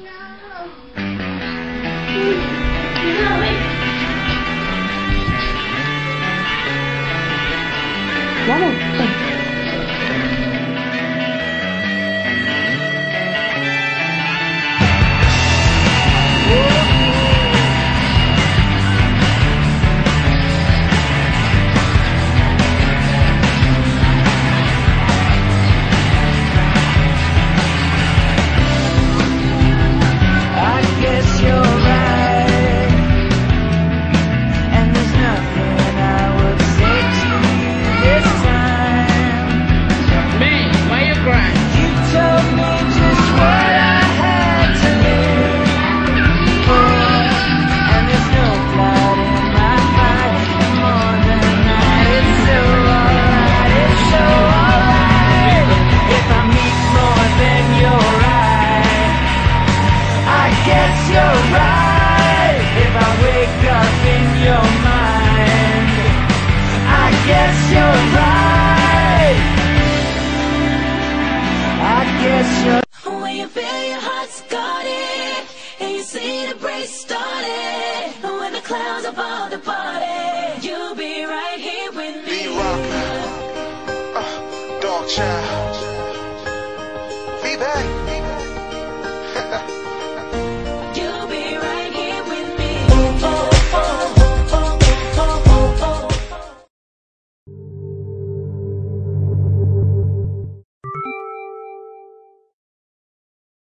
Vamos. When you feel your heart's guarded and you see the break started, when the clouds above the party, you'll be right here with me. The rock, dog child, we back.